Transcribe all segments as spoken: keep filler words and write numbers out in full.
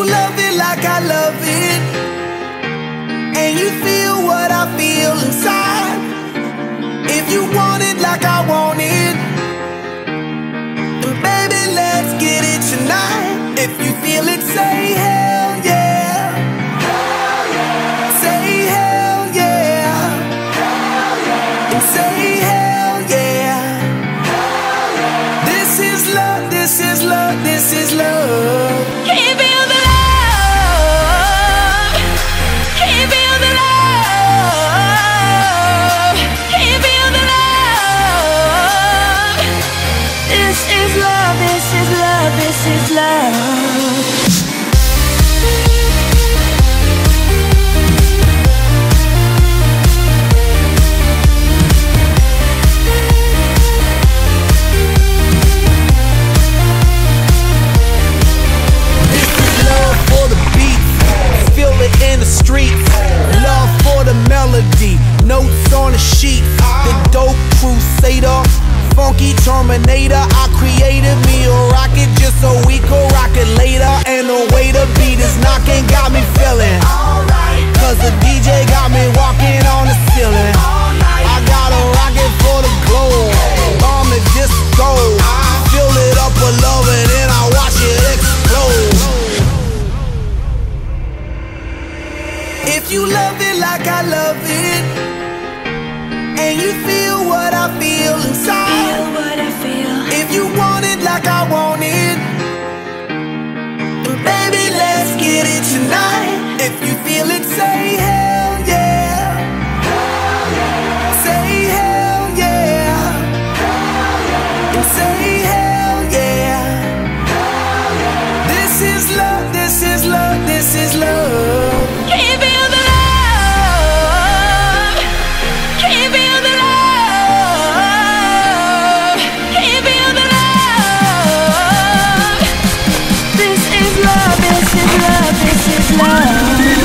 love it like I love it, and you feel what I feel inside, if you want it like I want it, then baby let's get it tonight. If you feel it, say hell yeah. Hell yeah. Say hell yeah. Hell yeah. And say hell yeah. Hell yeah. This is love, this is love, this is love. Can you feel the love? Can you feel the love? Can you feel the love? This is love, this is love, this is love. In the streets, love for the melody, notes on the sheet. The dope crusader, funky terminator. I created me a rocket just so we could rock it later. And the way the beat is knocking got me feeling alright, cause the D J got me walking on the ceiling. I got a rocket for the globe, bomb the disco, fill it up with love and then I watch it explode. If you love it like I love it, and you feel what I feel inside, Feel what I feel. if you want it like I want it, then baby let's get it tonight. If you feel it, say hell yeah. Hell yeah. Say hell yeah. Hell yeah. And say hell yeah. Hell yeah. This is love, this is love, this is love. Can you feel the love? Can you feel the love? Can you feel the love? This is love, this is love, this is love.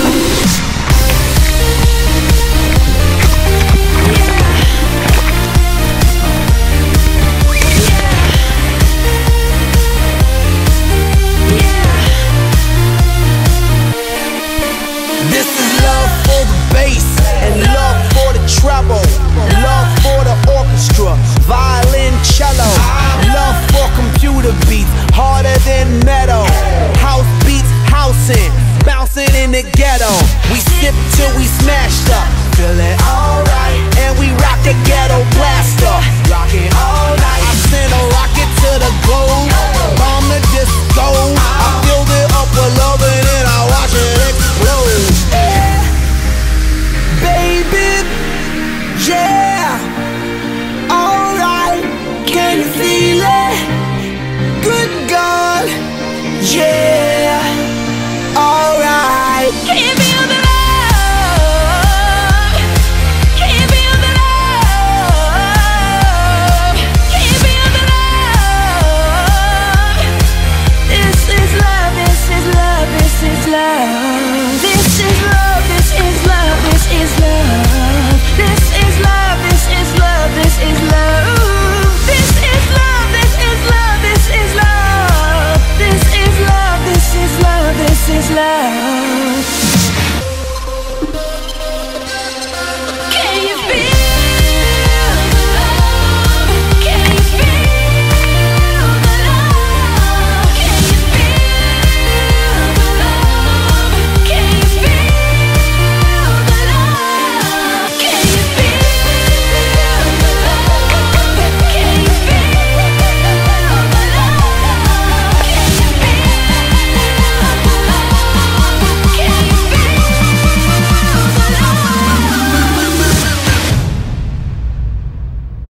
Treble, love for the orchestra, violin, cello, love for computer beats, harder than metal, house beats, housing, bouncing in the ghetto. We sip till we smashed up, feeling alright, and we rock the ghetto blaster, rocking all night. I send a rocket to the globe, bomb the disco, I filled it up with love and then I watch it explode. Yeah, baby. Yeah, alright, can you feel it? Good God, yeah, alright. Can you feel the love? Can you feel the love? Can you feel the love? This is love, this is love, this is love. This is love, this is love, this is love. This is love, this is love, this is love. This is love, this is love, this is love. This is love, this is love, this is love.